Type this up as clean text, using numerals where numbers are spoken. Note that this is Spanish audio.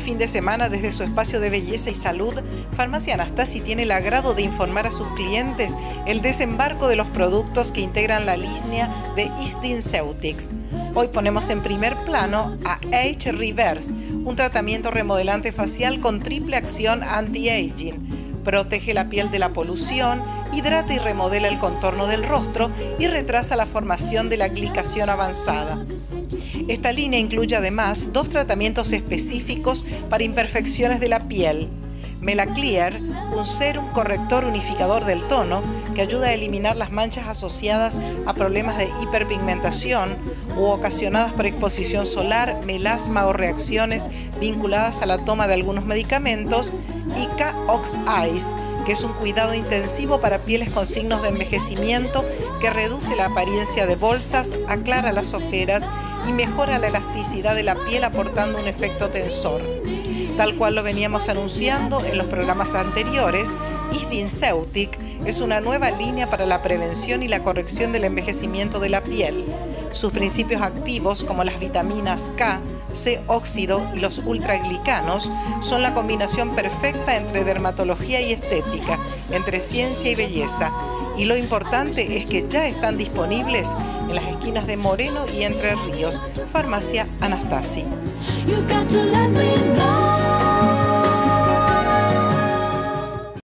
fin de semana, desde su espacio de belleza y salud, Farmacia Anastasi tiene el agrado de informar a sus clientes el desembarco de los productos que integran la línea de SkinCeuticals. Hoy ponemos en primer plano a Age Reverse, un tratamiento remodelante facial con triple acción anti-aging. Protege la piel de la polución, hidrata y remodela el contorno del rostro y retrasa la formación de la glicación avanzada. Esta línea incluye además 2 tratamientos específicos para imperfecciones de la piel. Melaclear, un sérum corrector unificador del tono que ayuda a eliminar las manchas asociadas a problemas de hiperpigmentación u ocasionadas por exposición solar, melasma o reacciones vinculadas a la toma de algunos medicamentos, y K-Ox Eyes, que es un cuidado intensivo para pieles con signos de envejecimiento que reduce la apariencia de bolsas, aclara las ojeras y mejora la elasticidad de la piel aportando un efecto tensor. Tal cual lo veníamos anunciando en los programas anteriores, SkinCeuticals es una nueva línea para la prevención y la corrección del envejecimiento de la piel. Sus principios activos, como las vitaminas K, C óxido y los ultraglicanos, son la combinación perfecta entre dermatología y estética, entre ciencia y belleza. Y lo importante es que ya están disponibles en las esquinas de Moreno y Entre Ríos. Farmacia Anastasi.